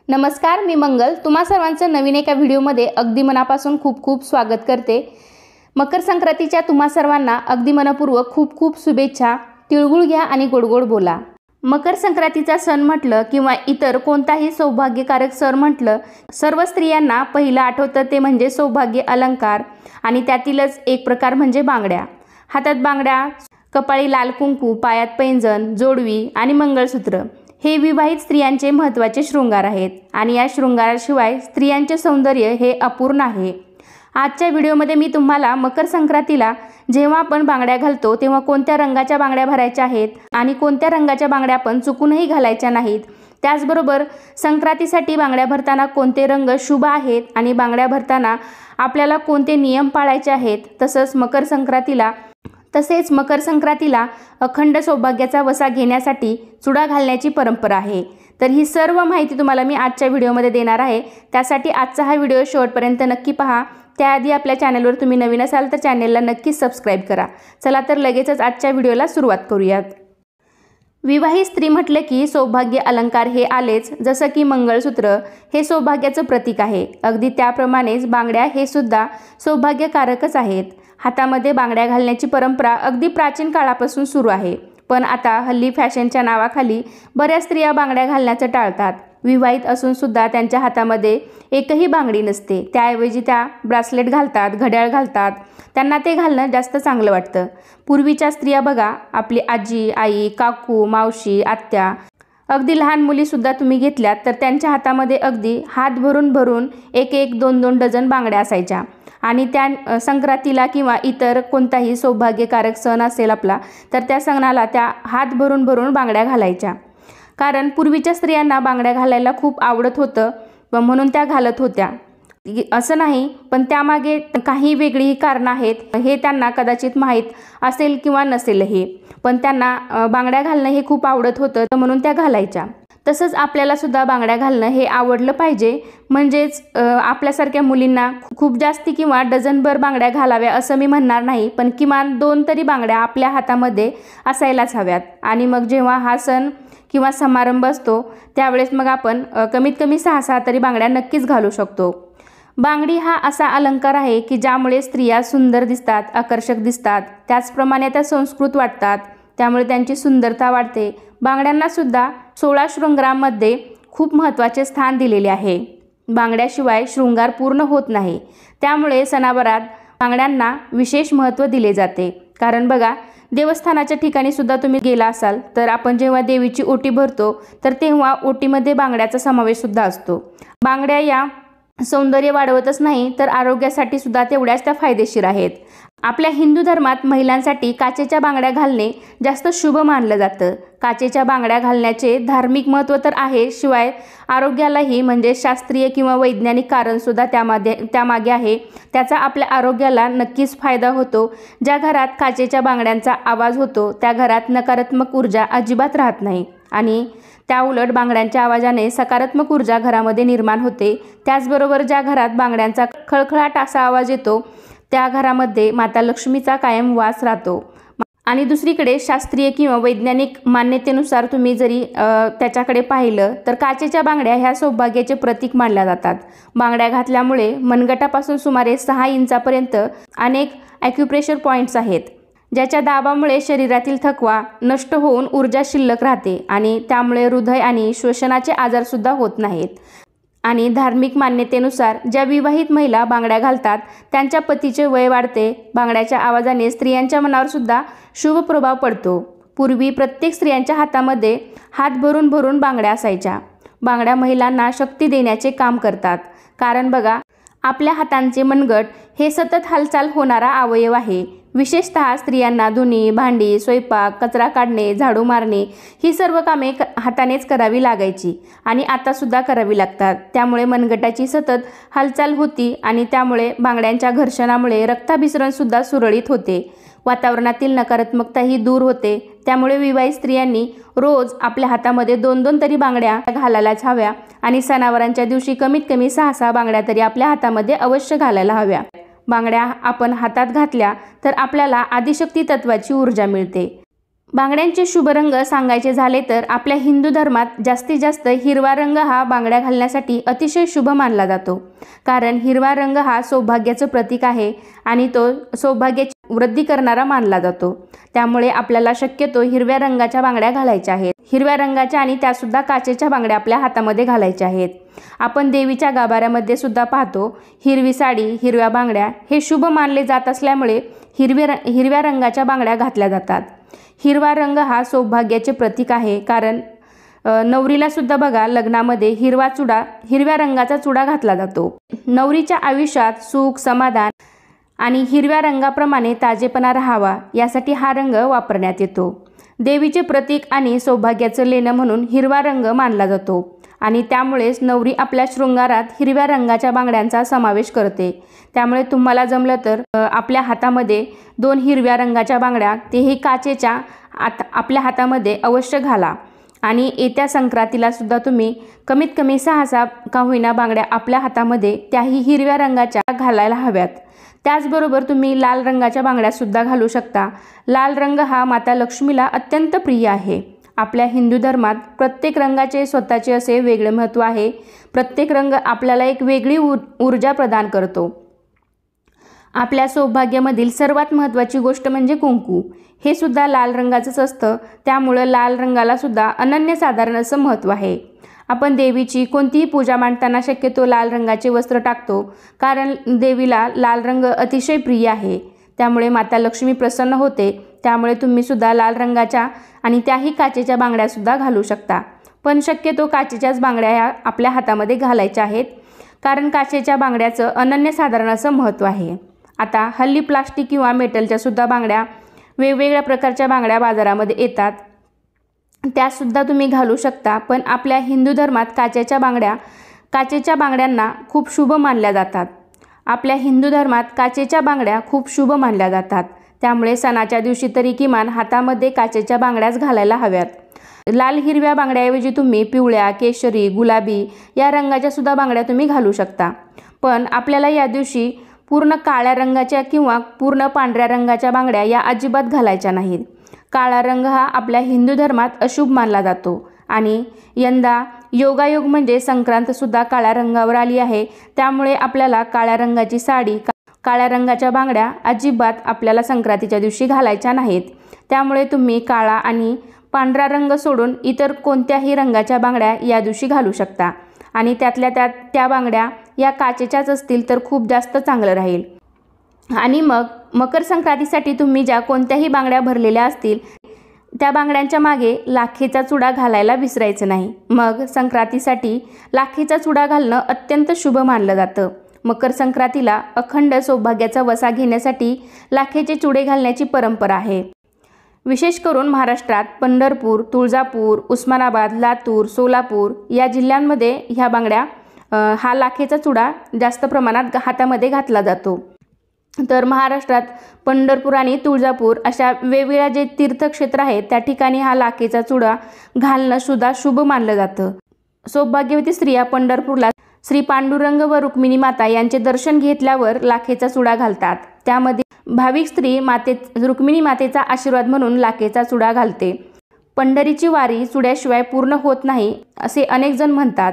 नमस्कार, मी मंगल तुम्हा सर्वांचं नवीन एका व्हिडिओमध्ये अगदी मनापासून खूप खूप स्वागत करते। मकर संक्रांतीच्या तुम्हा सर्वांना अगदी मनपूर्वक खूप खूप शुभेच्छा। तिळगुळ घ्या आणि गोडगोड बोला। मकर संक्रांतीचा सण म्हटलं किंवा इतर कोणताही सौभाग्यकारक सण म्हटलं, सर्व स्त्रियांना पहिलं आठवतं ते म्हणजे सौभाग्य अलंकार आणि त्यातीलच एक प्रकार म्हणजे बांगड्या। हातात बांगड्या, कपाळी लाल कुंकू, पायात पैंजण, जोडवी आणि मंगळसूत्र हे विवाहित स्त्रियांचे महत्त्वाचे शृंगार आहेत आणि या शृंगाराशिवाय स्त्रियांचे सौंदर्य हे अपूर्ण आहे। आजच्या व्हिडिओमध्ये मी तुम्हाला मकर संक्रांतीला जेव्हा आपण बांगड्या घालतो तेव्हा कोणत्या रंगाच्या बांगड्या भरायच्या आहेत आणि कोणत्या रंगाच्या बांगड्या आपण चुकूनही घालायच्या नाहीत। त्याचबरोबर संक्रांतीसाठी बांगड्या भरताना कोणते रंग शुभ आहेत आणि बांगड्या भरताना आपल्याला कोणते नियम पाळायचे आहेत। तसेच मकर संक्रांतीला अखंड सौभाग्याचा वसा घेण्यासाठी चुडा घालण्याची परंपरा आहे। तर ही सर्व माहिती तुम्हाला मी आजच्या व्हिडिओमध्ये देणार आहे। त्यासाठी आजचा हा व्हिडिओ शेवटपर्यंत नक्की पहा। त्याआधी आपल्या चॅनलवर तुम्ही नवीन असाल तर चॅनलला नक्की सबस्क्राइब करा। चला तर लगेचच आजच्या व्हिडिओला सुरुवात करूयात। विवाहित स्त्री म्हटले की सौभाग्य अलंकार हे आलेच, जसं की मंगळसूत्र हे सौभाग्याचं प्रतीक आहे। अगदी त्याप्रमाणेच बांगड्या हे सुद्धा सौभाग्यकारकच आहेत। हातामध्ये बांगड्या घालण्याची परंपरा अगदी प्राचीन काळापासून सुरू आहे, पण आता हल्ली फॅशनच्या नावाखाली बऱ्याच स्त्रिया बांगड्या घालण्याचं टाळतात। विवाहित असून सुद्धा त्यांच्या हातामध्ये एकही बांगडी नसते, त्याऐवजी त्या ब्रासलेट घालतात, घड्याळ घालतात। त्यांना ते घालणं जास्त चांगलं वाटतं। पूर्वीच्या स्त्रिया बघा, आपली आजी, आई, काकू, मावशी, आत्या, अगदी लहान मुलीसुद्धा तुम्ही घेतल्यात तर त्यांच्या हातामध्ये अगदी हात भरून भरून एक दोन डझन बांगड्या असायच्या आणि त्या संक्रांतीला किंवा इतर कोणताही सौभाग्यकारक सण असेल आपला तर त्या सणाला त्या हात भरून भरून बांगड्या घालायच्या। कारण पूर्वीच्या स्त्रियांना बांगड्या घालायला खूप आवडत होतं व म्हणून त्या घालत होत्या, असं नाही, पण त्यामागे काही वेगळी कारणं आहेत हे त्यांना कदाचित माहीत असेल किंवा नसेलही, पण त्यांना बांगड्या घालणं हे खूप आवडत होतं म्हणून त्या घालायच्या। तसंच आपल्याला सुद्धा बांगड्या घालणं हे आवडलं पाहिजे, म्हणजेच आपल्यासारख्या मुलींना खूप जास्ती किंवा डझनभर बांगड्या घालाव्या असं मी म्हणणार नाही, पण किमान 2 तरी बांगड्या आपल्या हातामध्ये असायलाच हव्यात। आणि मग जेव्हा हा सण किंवा समारंभ असतो त्यावेळेस मग आपण कमीत कमी 6 तरी बांगड्या नक्कीच घालू शकतो। बांगडी हा असा अलंकार आहे की ज्यामुळे स्त्रिया सुंदर दिसतात, आकर्षक दिसतात, त्याचप्रमाणे त्या संस्कृत वाटतात, त्यामुळे त्यांची सुंदरता वाढते। बांगड्यांना सुद्धा 16 शृंगारामध्ये खूप महत्त्वाचे स्थान दिलेले आहे। बांगड्याशिवाय शृंगार पूर्ण होत नाही, त्यामुळे सणावारात बांगड्यांना विशेष महत्त्व दिले जाते। कारण बघा, देवस्थानाच्या ठिकाणी सुद्धा तुम्ही गेला असाल तर आपण जेव्हा देवीची ओटी भरतो तर तेव्हा ओटीमध्ये बांगड्याचा समावेश सुद्धा असतो। बांगड्या या सौंदर्य वाढवतच नाही तर आरोग्यासाठी सुद्धा तेवढ्याच त्या फायदेशीर आहेत। आपल्या हिंदू धर्मात महिलांसाठी काचेच्या बांगड्या घालणे जास्त शुभ मानलं जातं। काचेच्या बांगड्या घालण्याचे धार्मिक महत्त्व तर आहे, शिवाय आरोग्यालाही म्हणजे शास्त्रीय किंवा वैज्ञानिक कारण सुद्धा त्यामागे आहे। त्याचा आपल्या आरोग्याला नक्कीच फायदा होतो। ज्या घरात काचेच्या बांगड्यांचा आवाज होतो त्या घरात नकारात्मक ऊर्जा अजिबात राहत नाही आणि त्या उलट बांगड्यांच्या आवाजाने सकारात्मक ऊर्जा घरामध्ये निर्माण होते। त्याचबरोबर ज्या घरात बांगड्यांचा खळखळाट असा आवाज येतो त्या घरामध्ये माता लक्ष्मीचा कायम वास राहतो। आणि दुसरीकडे शास्त्रीय किंवा वैज्ञानिक मान्यतेनुसार तुम्ही जरी त्याच्याकडे पाहिलं तर काचेच्या बांगड्या ह्या सौभाग्याचे प्रतीक मानल्या जातात। बांगड्या घातल्यामुळे मनगटापासून सुमारे 6 इंचापर्यंत अनेक ॲक्युप्रेशर पॉईंट्स आहेत, ज्याच्या दाबामुळे शरीरातील थकवा नष्ट होऊन ऊर्जा शिल्लक राहते आणि त्यामुळे हृदय आणि श्वसनाचे आजारसुद्धा होत नाहीत। आणि धार्मिक मान्यतेनुसार ज्या विवाहित महिला बांगड्या घालतात त्यांच्या पतीचे वय वाढते। बांगड्याच्या आवाजाने स्त्रियांच्या मनावर सुद्धा शुभ प्रभाव पडतो। पूर्वी प्रत्येक स्त्रियांच्या हातामध्ये हात भरून भरून बांगड्या असायच्या। बांगड्या महिलांना शक्ती देण्याचे काम करतात, कारण बघा, आपल्या हातांचे मनगट हे सतत हालचाल होणारा अवयव आहे। विशेषतः स्त्रियांना धुणी, भांडी, स्वयंपाक, कचरा काढणे, झाडू मारणे ही सर्व कामे हातानेच करावी लागायची आणि आतासुद्धा करावी लागतात। त्यामुळे मनगटाची सतत हालचाल होती आणि त्यामुळे बांगड्यांच्या घर्षणामुळे रक्ताभिसरणसुद्धा सुरळीत होते। वातावरणातील नकारात्मकताही दूर होते। त्यामुळे विवाहित स्त्रियांनी रोज आपल्या हातामध्ये 2 तरी बांगड्या घालायलाच हव्या आणि सणावारांच्या दिवशी कमीत कमी 6 बांगड्या तरी आपल्या हातामध्ये अवश्य घालायला हव्या। बांगड्या आपण हातात घातल्या तर आपल्याला आदिशक्ती तत्वाची ऊर्जा मिळते। बांगड्यांचे शुभ रंग सांगायचे झाले तर आपल्या हिंदू धर्मात जास्तीत जास्त हिरवा रंग हा बांगड्या घालण्यासाठी अतिशय शुभ मानला जातो। कारण हिरवा रंग हा सौभाग्याचं प्रतीक आहे आणि तो सौभाग्याची वृद्धी करणारा मानला जातो। त्यामुळे आपल्याला शक्यतो हिरव्या रंगाच्या बांगड्या घालायच्या आहेत। हिरव्या रंगाच्या आणि त्यासुद्धा काचेच्या बांगड्या आपल्या हातामध्ये घालायच्या आहेत। आपण देवीच्या गाभाऱ्यामध्ये सुद्धा पाहतो हिरवी साडी, हिरव्या बांगड्या हे शुभ मानले जात असल्यामुळे हिरव्या रंगाच्या बांगड्या घातल्या जातात। हिरवा रंग हा सौभाग्याचे प्रतीक आहे। कारण नवरीला सुद्धा बघा लग्नामध्ये हिरव्या रंगाचा चुडा घातला जातो। नवरीच्या आयुष्यात सुख, समाधान आणि हिरव्या रंगाप्रमाणे ताजेपणा राहावा यासाठी हा रंग वापरण्यात येतो। देवीचे प्रतीक आणि सौभाग्याचं लेणं म्हणून हिरवा रंग मानला जातो आणि त्यामुळेच नवरी आपल्या शृंगारात हिरव्या रंगाच्या बांगड्यांचा समावेश करते। त्यामुळे तुम्हाला जमलं तर आपल्या हातामध्ये 2 हिरव्या रंगाच्या बांगड्या, तेही काचेच्या, आपल्या हातामध्ये अवश्य घाला आणि येत्या संक्रांतीला सुद्धा तुम्ही कमीत कमी 6 का होईना बांगड्या आपल्या हातामध्ये त्याही हिरव्या रंगाच्या घालायला हव्यात। त्याचबरोबर तुम्ही लाल रंगाच्या बांगड्या सुद्धा घालू शकता। लाल रंग हा माता लक्ष्मीला अत्यंत प्रिय आहे। आपल्या हिंदू धर्मात प्रत्येक रंगाचे स्वतःचे असे वेगळे महत्त्व आहे। प्रत्येक रंग आपल्याला एक वेगळी ऊर्जा प्रदान करतो। आपल्या सौभाग्यामधील सर्वात महत्त्वाची गोष्ट म्हणजे कुंकू, हे सुद्धा लाल रंगाचंच असतं। त्यामुळे लाल रंगाला सुद्धा अनन्यसाधारण असं महत्त्व आहे। आपण देवीची कोणतीही पूजा मांडताना शक्यतो लाल रंगाचे वस्त्र टाकतो, कारण देवीला लाल रंग अतिशय प्रिय आहे। त्यामुळे माता लक्ष्मी प्रसन्न होते। त्यामुळे तुम्ही सुद्धा लाल रंगाच्या आणि त्याही काचेच्या बांगड्या सुद्धा घालू शकता। पण शक्यतो काचेच्याच बांगड्या ह्या आपल्या हातामध्ये घालायच्या आहेत, कारण काचेच्या बांगड्याचं अनन्यसाधारण असं महत्त्व आहे। आता हल्ली प्लास्टिक किंवा मेटलच्या सुद्धा बांगड्या, वेगवेगळ्या प्रकारच्या बांगड्या बाजारामध्ये येतात, त्यासुद्धा तुम्ही घालू शकता। पण आपल्या हिंदू धर्मात काचेच्या बांगड्यांना खूप शुभ मानल्या जातात। आपल्या हिंदू धर्मात काचेच्या बांगड्या खूप शुभ मानल्या जातात। त्यामुळे सणाच्या दिवशी तरी किमान हातामध्ये काचेच्या बांगड्याच घालायला हव्यात। लाल हिरव्या बांगड्याऐवजी तुम्ही पिवळ्या, केशरी, गुलाबी या रंगाच्या सुद्धा बांगड्या तुम्ही घालू शकता। पण आपल्याला या दिवशी पूर्ण काळ्या रंगाच्या किंवा पूर्ण पांढऱ्या रंगाच्या बांगड्या या अजिबात घालायच्या नाहीत। काळा रंग हा आपल्या हिंदू धर्मात अशुभ मानला जातो आणि यंदा योगायोग म्हणजे संक्रांत सुद्धा काळ्या रंगावर आली आहे। त्यामुळे आपल्याला काळ्या रंगाची साडी, काळ्या रंगाच्या बांगड्या अजिबात आपल्याला संक्रांतीच्या दिवशी घालायच्या नाहीत। त्यामुळे तुम्ही काळा आणि पांढरा रंग सोडून इतर कोणत्याही रंगाच्या बांगड्या या दिवशी घालू शकता आणि त्यातल्या त्यात त्या बांगड्या या काचेच्याच असतील तर खूप जास्त चांगलं राहील। आणि मग मकर संक्रांतीसाठी तुम्ही ज्या कोणत्याही बांगड्या भरलेल्या असतील त्या बांगड्यांच्या मागे लाखेचा चुडा घालायला विसरायचं नाही। मग संक्रांतीसाठी लाखेचा चुडा घालणं अत्यंत शुभ मानलं जातं। मकर संक्रांतीला अखंड सौभाग्याचा वसा घेण्यासाठी लाखेचे चुडे घालण्याची परंपरा आहे। विशेष करून महाराष्ट्रात पंढरपूर, तुळजापूर, उस्मानाबाद, लातूर, सोलापूर या जिल्ह्यांमध्ये ह्या बांगड्या, हा लाखेचा चुडा जास्त प्रमाणात हातामध्ये घातला जातो। तर महाराष्ट्रात पंढरपूर आणि तुळजापूर अशा वेगवेगळ्या जे तीर्थक्षेत्र आहेत त्या ठिकाणी हा लाखेचा चुडा घालणं सुद्धा शुभ मानलं जातं। सौभाग्यवती स्त्रिया पंढरपूरला श्री पांडुरंग व रुक्मिणी माता यांचे दर्शन घेतल्यावर लाखेचा चुडा घालतात। त्यामध्ये भाविक स्त्री रुक्मिणी मातेचा आशीर्वाद म्हणून लाखेचा चुडा घालते। पंढरीची वारी चुड्याशिवाय पूर्ण होत नाही असे अनेक जण म्हणतात।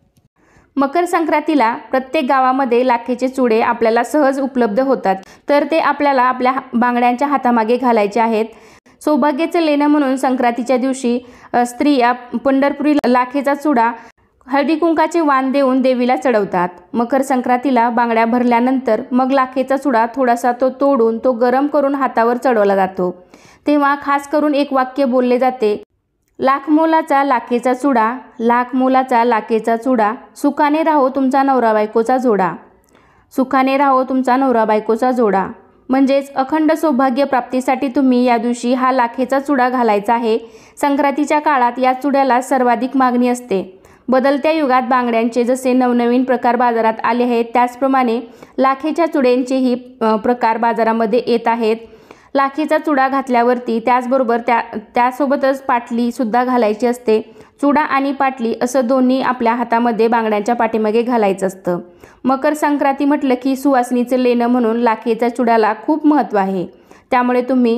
मकर संक्रांतीला प्रत्येक गावामध्ये लाखेचे चुडे आपल्याला सहज उपलब्ध होतात, तर ते आपल्याला आपल्या बांगड्यांच्या हातामागे घालायचे आहेत। सौभाग्याचं लेणं म्हणून संक्रांतीच्या दिवशी स्त्रिया पंढरपुरी लाखेचा चुडा हळदी कुंकाचे वाण देऊन देवीला चढवतात। मकर संक्रांतीला बांगड्या भरल्यानंतर मग लाखेचा चुडा थोडासा तो तोडून तो गरम करून हातावर चढवला जातो। तेव्हा खास करून एक वाक्य बोलले जाते, लाख मोलाचा लाखेचा चुडा, लाख मोलाचा लाखेचा चुडा, सुखाने राहो तुमचा नवरा बायकोचा जोडा, सुखाने राहो तुमचा नवरा बायकोचा जोडा। म्हणजेच अखंड सौभाग्य प्राप्तीसाठी तुम्ही या दिवशी हा लाखेचा चुडा घालायचा आहे। संक्रांतीच्या काळात या चुड्याला सर्वाधिक मागणी असते। बदलत्या युगात बांगड्यांचे जसे नवनवीन प्रकार बाजारात आले आहेत, त्याचप्रमाणे लाखेच्या चुड्यांचेही प्रकार बाजारामध्ये येत आहेत। लाखेचा चुडा घातल्यावरती त्याचबरोबर त्यासोबतच पाटली सुद्धा घालायची असते। चुडा आणि पाटली असं दोन्ही आपल्या हातामध्ये बांगड्यांच्या पाठीमागे घालायचं असतं। मकर संक्रांती म्हटलं की सुवासिनीचं लेणं म्हणून लाखेच्या चुड्याला खूप महत्त्व आहे। त्यामुळे तुम्ही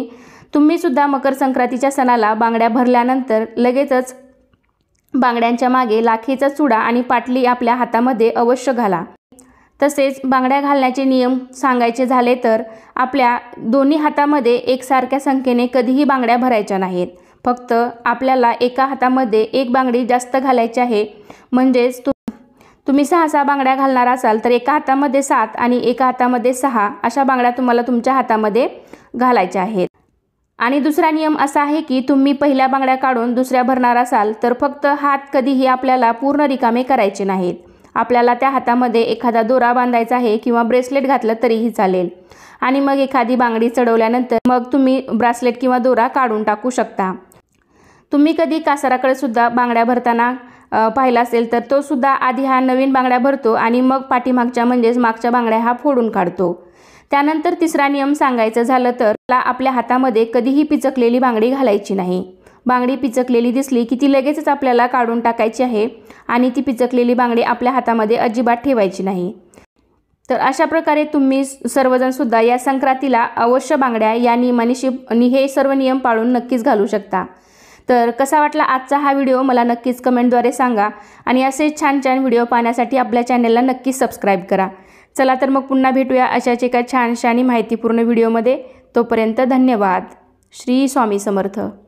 तुम्ही सुद्धा मकर संक्रांतीच्या सणाला बांगड्या भरल्यानंतर लगेचच बांगड्यांच्या मागे लाखीचा चुडा आणि पाटली आपल्या हातामध्ये अवश्य घाला। तसेच बांगड्या घालण्याचे नियम सांगायचे झाले तर आपल्या दोन्ही हातामध्ये एकसारख्या संख्येने कधीही बांगड्या भरायच्या नाहीत। फक्त आपल्याला एका हातामध्ये एक बांगडी जास्त घालायची आहे। म्हणजेच तुम्ही 6 बांगड्या घालणार असाल तर एका हातामध्ये 7 आणि एका हातामध्ये 6 अशा बांगड्या तुम्हाला तुमच्या हातामध्ये घालायच्या आहेत। आणि दुसरा नियम असा आहे की तुम्ही पहिल्या बांगड्या काढून दुसऱ्या भरणार असाल तर फक्त हात कधीही आपल्याला पूर्ण रिकामे करायचे नाहीत। आपल्याला त्या हातामध्ये एखादा दोरा बांधायचा आहे किंवा ब्रेसलेट घातलं तरीही चालेल। आणि मग एखादी बांगडी चढवल्यानंतर मग तुम्ही ब्रासलेट किंवा दोरा काढून टाकू शकता। तुम्ही कधी कासाराकडे सुद्धा बांगड्या भरताना पाहिला असेल तर तो सुद्धा आधी हा नवीन बांगड्या भरतो आणि मग पाठीमागच्या म्हणजेच मागच्या बांगड्या हा फोडून काढतो। त्यानंतर तिसरा नियम सांगायचं झालं तर आपल्या हातामध्ये कधीही पिचकलेली बांगडी घालायची नाही। बांगडी पिचकलेली दिसली की ती लगेचच आपल्याला काढून टाकायची आहे आणि ती पिचकलेली बांगडी आपल्या हातामध्ये अजिबात ठेवायची नाही। तर अशा प्रकारे तुम्ही सर्वजण सुद्धा या संक्रांतीला अवश्य बांगड्या या नियमाने हे सर्व नियम पाळून नक्कीच घालू शकता। तर कसा वाटला आजचा हा व्हिडिओ मला नक्कीच कमेंटद्वारे सांगा आणि असे छान छान व्हिडिओ पाहण्यासाठी आपल्या चॅनलला नक्कीच सबस्क्राईब करा। चला तर मग पुन्हा भेटूया अशाच एका छानशा आणि माहितीपूर्ण व्हिडिओमध्ये। तोपर्यंत धन्यवाद। श्री स्वामी समर्थ।